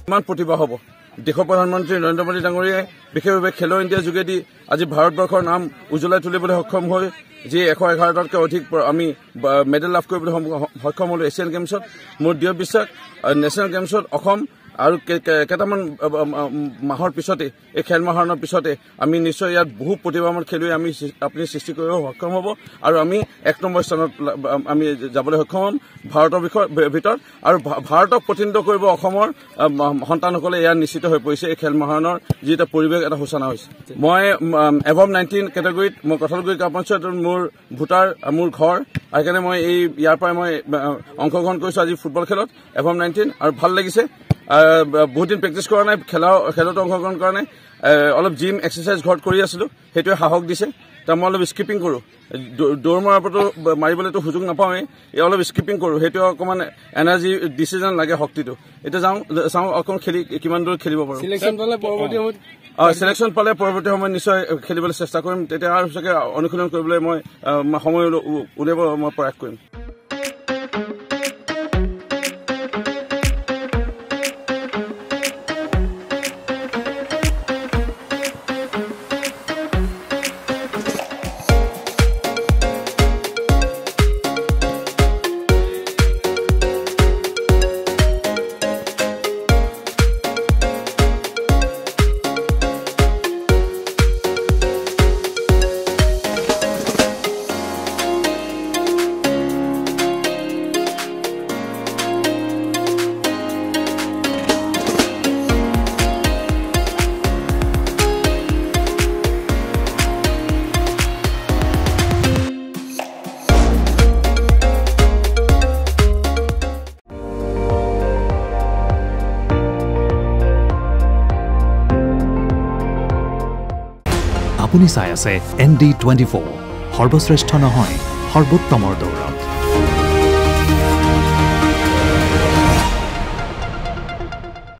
কিমান প্ৰতিভা হ'ব দেশৰ প্ৰধানমন্ত্ৰী নৰেন্দ্ৰ মোদী ডাঙৰীয়াই বিশেষভাৱে খেলো ইণ্ডিয়া যোগেদি আজি ভাৰতবৰ্ষৰ নাম উজ্বলাই তুলিবলৈ সক্ষম হৈ যি 111টাতকৈ অধিক আমি মেডেল লাভ কৰিবলৈ সক্ষম হ'লো এছিয়ান গেমছত মোৰ দৃঢ় বিশ্বাস নেশ্যনেল গেমছত অসম আৰু কেইটামান মাহৰ পিছতে এই খেল মাহৰ পিছতে আমি নিশ্চয় ইয়াত বহু প্ৰতিভাৱান খেলুৱৈ আমি আপুনি সৃষ্টি কৰিব সক্ষম হ'ব আৰু আমি 1 নম্বৰ স্থানত আমি যাবলৈ সক্ষম হ'ম ভাৰতৰ ভিতৰত আৰু ভাৰতক প্ৰতিনিধিত্ব কৰিব অসমৰ সন্তানসকলে ইয়াত নিশ্চিত হৈ পৰিছে এই খেল মাহৰ যি এটা পৰিৱেশ এটা সূচনা হৈছে মই এভৱ 19 কেটেগৰীত মই কঠালগুৰি গাঁও পঞ্চায়তৰ মোৰ ভোটাৰ মোৰ ঘৰ আৰু কাৰণে মই এই ইয়াৰ পৰাই মই অংশগ্ৰহণ কৰিছোঁ আজি ফুটবল খেলত এভৱ 19 আৰু ভাল লাগিছে বহুত দিন প্ৰেক্টিছ কৰা নাই খেলত অংশগ্ৰহণ কৰা নাই অলপ জিম এক্সাৰচাইজ ঘৰত কৰি আছিলোঁ সেইটোৱে সাহস দিছে তাৰ মই অলপ স্কিপিং কৰোঁ দৌৰ মৰাৰ পৰাতো মাৰিবলৈতো সুযোগ নাপাওঁৱেই অলপ স্কিপিং কৰোঁ সেইটো অকণমান এনাৰ্জি ডিচিজন লাগে শক্তিটো এতিয়া চাওঁ অকণ খেলি কিমান দূৰ খেলিব পাৰোঁ চিলেকশ্যন পালে পৰৱৰ্তী সময়ত নিশ্চয় খেলিবলৈ চেষ্টা কৰিম তেতিয়া আৰু চাগে অনুশীলন কৰিবলৈ মই সময় উলিয়াব মই প্ৰয়াস কৰিম আপুনি চাই আছে ND24 সৰ্বশ্ৰেষ্ঠ নহয় সৰ্বোত্তমৰ দৌৰ